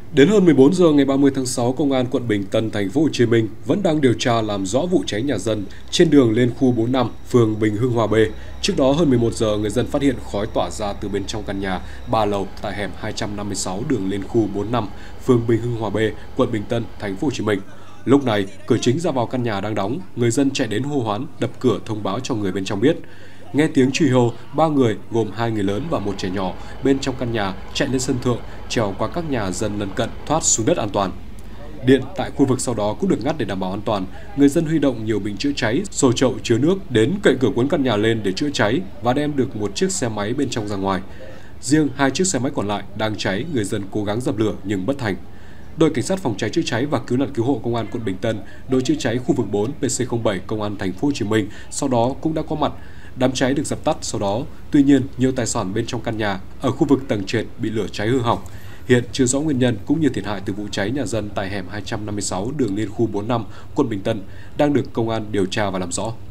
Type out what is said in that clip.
Đến hơn 14 giờ ngày 30 tháng 6, Công an quận Bình Tân, thành phố Hồ Chí Minh vẫn đang điều tra làm rõ vụ cháy nhà dân trên đường lên khu 45, phường Bình Hưng Hòa B. Trước đó hơn 11 giờ, người dân phát hiện khói tỏa ra từ bên trong căn nhà 3 lầu tại hẻm 256 đường lên khu 45, phường Bình Hưng Hòa B, quận Bình Tân, thành phố Hồ Chí Minh. Lúc này, cửa chính ra vào căn nhà đang đóng, người dân chạy đến hô hoán, đập cửa thông báo cho người bên trong biết. Nghe tiếng truy hô, ba người gồm hai người lớn và một trẻ nhỏ bên trong căn nhà chạy lên sân thượng, trèo qua các nhà dân lân cận thoát xuống đất an toàn. Điện tại khu vực sau đó cũng được ngắt để đảm bảo an toàn. Người dân huy động nhiều bình chữa cháy, xô chậu chứa nước đến cậy cửa cuốn căn nhà lên để chữa cháy và đem được một chiếc xe máy bên trong ra ngoài. Riêng hai chiếc xe máy còn lại đang cháy, người dân cố gắng dập lửa nhưng bất thành. Đội cảnh sát phòng cháy chữa cháy và cứu nạn cứu hộ công an quận Bình Tân, đội chữa cháy khu vực 4 PC07 công an thành phố Hồ Chí Minh sau đó cũng đã có mặt. Đám cháy được dập tắt sau đó, tuy nhiên nhiều tài sản bên trong căn nhà ở khu vực tầng trệt bị lửa cháy hư hỏng. Hiện chưa rõ nguyên nhân cũng như thiệt hại từ vụ cháy nhà dân tại hẻm 256 đường liên khu 45, quận Bình Tân đang được công an điều tra và làm rõ.